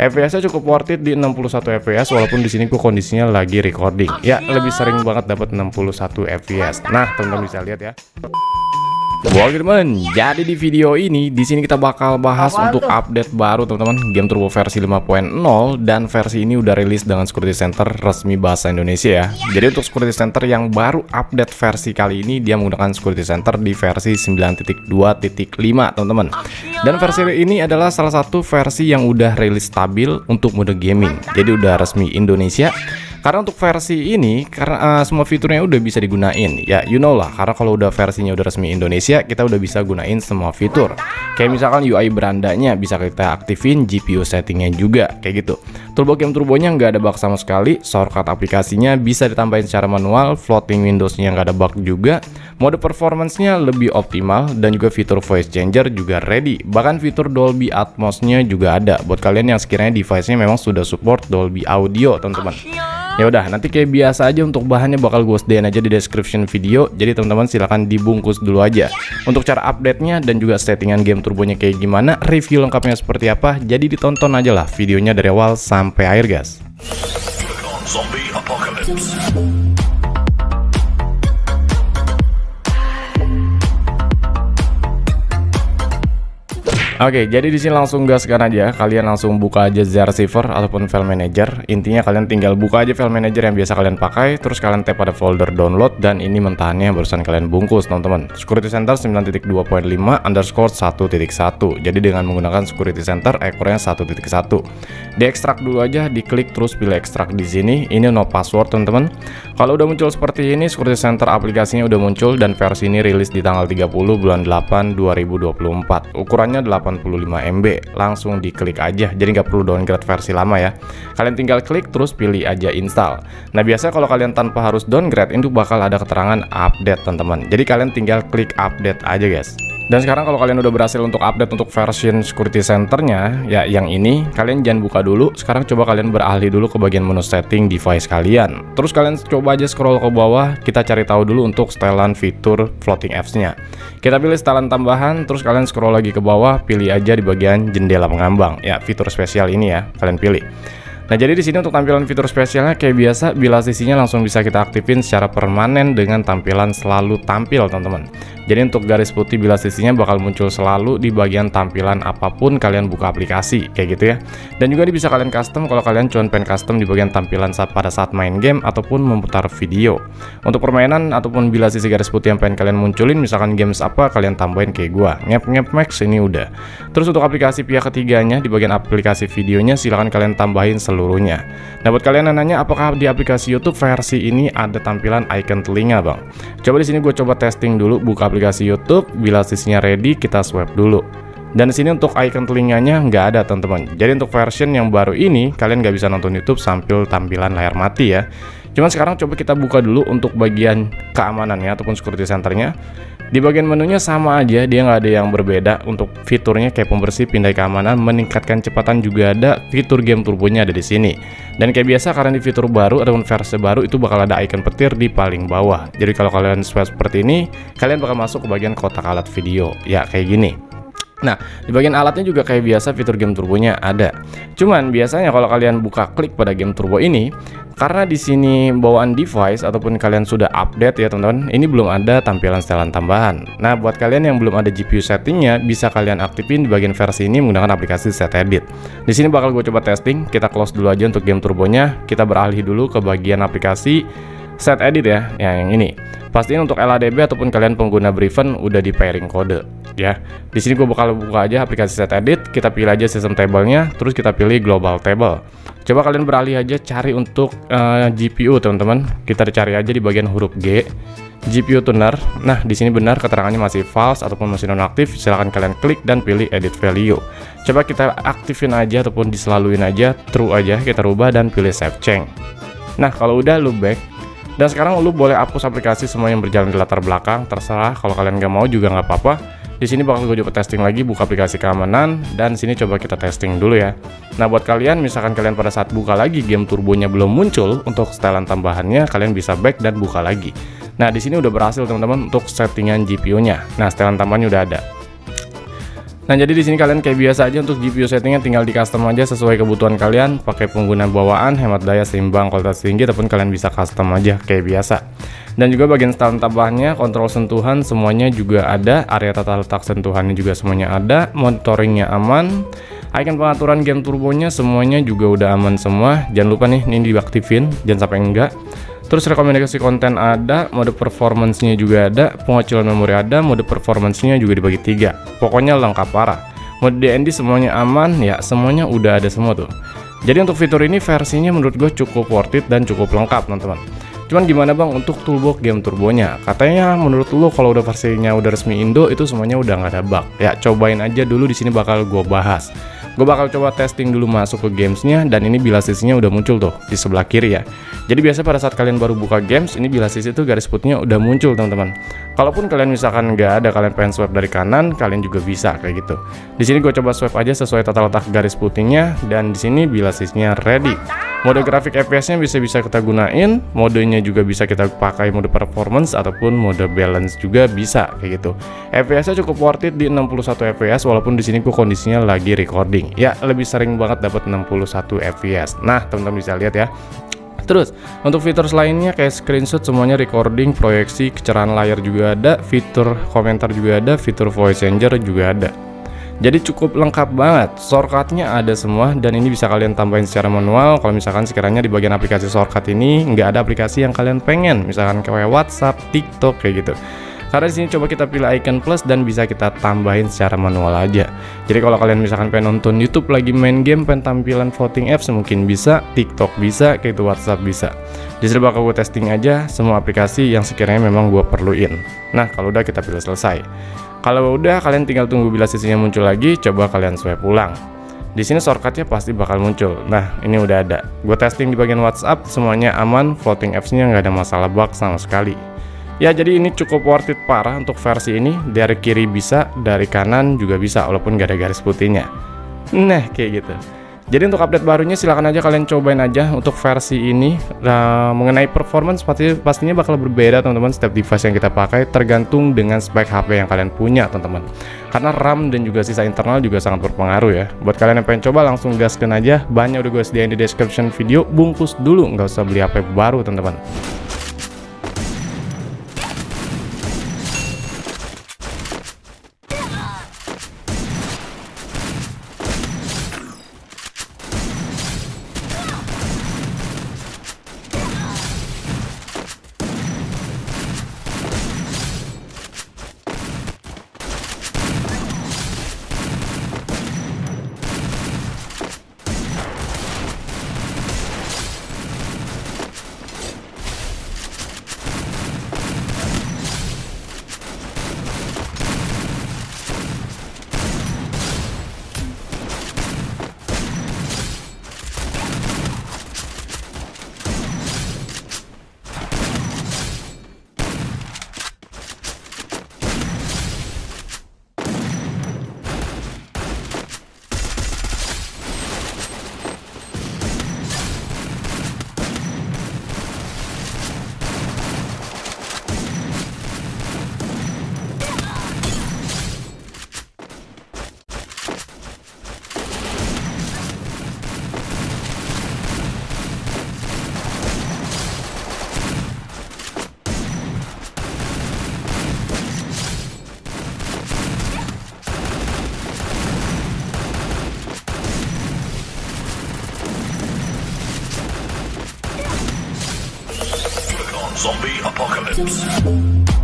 FPS-nya cukup worth it di 61 fps, walaupun di sini gua kondisinya lagi recording. Ya, lebih sering banget dapat 61 fps. Nah, teman-teman bisa lihat ya. Oke teman, jadi di video ini di sini kita bakal bahas untuk update baru teman-teman, Game Turbo versi 5.0, dan versi ini udah rilis dengan Security Center resmi bahasa Indonesia ya. Jadi untuk Security Center yang baru update versi kali ini, dia menggunakan Security Center di versi 9.2.5 teman-teman. Dan versi ini adalah salah satu versi yang udah rilis stabil untuk mode gaming. Jadi udah resmi Indonesia. Karena untuk versi ini, karena semua fiturnya udah bisa digunain. Ya, you know lah, karena kalau udah versinya udah resmi Indonesia, kita udah bisa gunain semua fitur. Kayak misalkan UI berandanya bisa kita aktifin, GPU settingnya juga, kayak gitu. Toolbox Game Turbonya nggak ada bug sama sekali, shortcut aplikasinya bisa ditambahin secara manual, floating Windowsnya nggak ada bug juga, mode performance-nya lebih optimal, dan juga fitur voice changer juga ready. Bahkan fitur Dolby Atmos-nya juga ada, buat kalian yang sekiranya device-nya memang sudah support Dolby Audio, teman-teman. Ya udah, nanti kayak biasa aja untuk bahannya bakal gue sediain aja di description video. Jadi teman-teman silahkan dibungkus dulu aja. Untuk cara update-nya dan juga settingan game turbonya kayak gimana, review lengkapnya seperti apa, jadi ditonton aja lah videonya dari awal sampai akhir guys. Oke, jadi di sini langsung gaskan aja. Kalian langsung buka aja ZARchiver ataupun file manager. Intinya kalian tinggal buka aja file manager yang biasa kalian pakai, terus kalian tap pada folder download, dan ini mentahannya barusan kalian bungkus, teman-teman. Security Center 9.2.5_1.1. Jadi dengan menggunakan Security Center ekornya 1.1. Diekstrak dulu aja, diklik terus pilih ekstrak di sini. Ini no password, teman-teman. Kalau udah muncul seperti ini, Security Center aplikasinya udah muncul dan versi ini rilis di tanggal 30 bulan 8 2024. Ukurannya 85 MB, langsung diklik aja, jadi nggak perlu downgrade versi lama ya. Kalian tinggal klik terus pilih aja install. Nah biasanya kalau kalian tanpa harus downgrade, itu bakal ada keterangan update, teman-teman. Jadi kalian tinggal klik update aja guys. Dan sekarang kalau kalian udah berhasil untuk update untuk version Security Centernya ya, yang ini kalian jangan buka dulu. Sekarang coba kalian beralih dulu ke bagian menu setting device kalian. Terus kalian coba aja scroll ke bawah, kita cari tahu dulu untuk setelan fitur floating apps-nya. Kita pilih setelan tambahan, terus kalian scroll lagi ke bawah, pilih aja di bagian jendela mengambang ya, fitur spesial ini ya kalian pilih. Nah jadi di sini untuk tampilan fitur spesialnya kayak biasa, bilas isinya langsung bisa kita aktifin secara permanen dengan tampilan selalu tampil, teman-teman. Jadi untuk garis putih bilas isinya bakal muncul selalu di bagian tampilan apapun kalian buka aplikasi, kayak gitu ya. Dan juga bisa kalian custom kalau kalian cuma pengen custom di bagian tampilan pada saat main game ataupun memutar video. Untuk permainan ataupun bilas isi garis putih yang pengen kalian munculin, misalkan games apa kalian tambahin kayak gua, ngep max ini udah. Terus untuk aplikasi pihak ketiganya di bagian aplikasi videonya silahkan kalian tambahin seluruhnya. Nah buat kalian yang nanya apakah di aplikasi YouTube versi ini ada tampilan icon telinga bang, coba di sini gue coba testing dulu, buka aplikasi YouTube, bilas isinya ready, kita swipe dulu. Dan di sini untuk icon telinganya nggak ada, teman-teman. Jadi untuk version yang baru ini kalian nggak bisa nonton YouTube sambil tampilan layar mati ya. Cuman sekarang coba kita buka dulu untuk bagian keamanannya ataupun Security Centernya. Di bagian menunya sama aja, dia nggak ada yang berbeda. Untuk fiturnya kayak pembersih, pindai keamanan, meningkatkan kecepatan juga ada. Fitur game turbonya ada di sini. Dan kayak biasa karena di fitur baru ataupun versi baru itu bakal ada icon petir di paling bawah. Jadi kalau kalian swipe seperti ini, kalian bakal masuk ke bagian kotak alat video. Ya kayak gini. Nah, di bagian alatnya juga kayak biasa fitur game turbonya ada. Cuman biasanya kalau kalian buka klik pada game turbo ini, karena di sini bawaan device ataupun kalian sudah update ya teman-teman, ini belum ada tampilan setelan tambahan. Nah, buat kalian yang belum ada GPU settingnya, bisa kalian aktifin di bagian versi ini menggunakan aplikasi Set Edit. Di sini bakal gue coba testing. Kita close dulu aja untuk game turbonya. Kita beralih dulu ke bagian aplikasi Set Edit ya, yang ini. Pastiin untuk LADB ataupun kalian pengguna Briven udah di pairing kode ya. Di sini gue bakal buka aja aplikasi Set Edit, kita pilih aja sistem table-nya, terus kita pilih global table. Coba kalian beralih aja cari untuk GPU teman-teman. Kita cari aja di bagian huruf G, GPU tuner. Nah di sini benar keterangannya masih false ataupun masih nonaktif. Silahkan kalian klik dan pilih edit value. Coba kita aktifin aja ataupun diselaluin aja, true aja kita rubah dan pilih save change. Nah kalau udah lu back. Dan sekarang lu boleh hapus aplikasi semua yang berjalan di latar belakang, terserah. Kalau kalian nggak mau juga nggak apa-apa. Di sini bakal gue coba testing lagi, buka aplikasi keamanan, dan sini coba kita testing dulu ya. Nah buat kalian, misalkan kalian pada saat buka lagi game turbonya belum muncul untuk setelan tambahannya, kalian bisa back dan buka lagi. Nah di sini udah berhasil teman-teman untuk settingan GPU-nya. Nah setelan tambahannya udah ada. Nah, jadi di sini kalian kayak biasa aja untuk GPU settingnya tinggal di custom aja sesuai kebutuhan kalian, pakai pengguna bawaan, hemat daya, seimbang, kualitas tinggi, ataupun kalian bisa custom aja kayak biasa. Dan juga bagian setelan tambahnya, kontrol sentuhan semuanya juga ada, area tata letak sentuhannya juga semuanya ada, monitoringnya aman, icon pengaturan game turbonya semuanya juga udah aman semua. Jangan lupa nih, ini diaktifin, jangan sampai enggak. Terus rekomendasi konten ada, mode performance-nya juga ada, pengecilan memori ada, mode performance-nya juga dibagi 3. Pokoknya lengkap parah. Mode DND semuanya aman, ya semuanya udah ada semua tuh. Jadi untuk fitur ini versinya menurut gue cukup worth it dan cukup lengkap teman-teman. Cuman gimana bang untuk toolbox game turbonya? Katanya menurut lo kalau udah versinya udah resmi Indo itu semuanya udah nggak ada bug. Ya cobain aja dulu, di sini bakal gue bahas. Gue bakal coba testing dulu masuk ke gamesnya, dan ini bilas sisinya udah muncul tuh di sebelah kiri ya. Jadi biasa pada saat kalian baru buka games, ini bilas sisi tuh garis putihnya udah muncul teman-teman. Kalaupun kalian misalkan nggak ada, kalian pengen swipe dari kanan, kalian juga bisa kayak gitu. Di sini gue coba swipe aja sesuai tata letak garis putihnya, dan di sini bilas sisinya ready. Mode grafik FPS-nya bisa kita gunain, modenya juga bisa kita pakai mode performance ataupun mode balance juga bisa kayak gitu. FPS-nya cukup worth it di 61 FPS, walaupun di sini gue kondisinya lagi recording. Ya, lebih sering banget dapat 61 FPS. Nah, teman-teman bisa lihat ya. Terus, untuk fitur lainnya kayak screenshot semuanya recording, proyeksi, kecerahan layar juga ada, fitur komentar juga ada, fitur voice changer juga ada. Jadi cukup lengkap banget, shortcutnya ada semua, dan ini bisa kalian tambahin secara manual. Kalau misalkan sekiranya di bagian aplikasi shortcut ini nggak ada aplikasi yang kalian pengen, misalkan kayak WhatsApp, TikTok kayak gitu. Karena di sini coba kita pilih icon plus dan bisa kita tambahin secara manual aja. Jadi kalau kalian misalkan pengen nonton YouTube lagi main game, pengen tampilan voting apps mungkin bisa, TikTok bisa, kayak itu WhatsApp bisa. Di sini bakal gue testing aja semua aplikasi yang sekiranya memang gue perluin. Nah, kalau udah kita pilih selesai. Kalau udah, kalian tinggal tunggu bila sisinya muncul lagi, coba kalian swipe ulang. Di sini shortcutnya pasti bakal muncul. Nah, ini udah ada. Gue testing di bagian WhatsApp, semuanya aman, floating apps-nya nggak ada masalah bug sama sekali. Ya, jadi ini cukup worth it parah untuk versi ini. Dari kiri bisa, dari kanan juga bisa, walaupun nggak ada garis putihnya. Nah, kayak gitu. Jadi untuk update barunya silahkan aja kalian cobain aja untuk versi ini. Nah, mengenai performance pastinya bakal berbeda teman-teman, setiap device yang kita pakai tergantung dengan spek HP yang kalian punya teman-teman. Karena RAM dan juga sisa internal juga sangat berpengaruh ya. Buat kalian yang pengen coba langsung gaskan aja, banyak udah gue sediain di description video. Bungkus dulu, nggak usah beli HP baru teman-teman. Zombie apocalypse.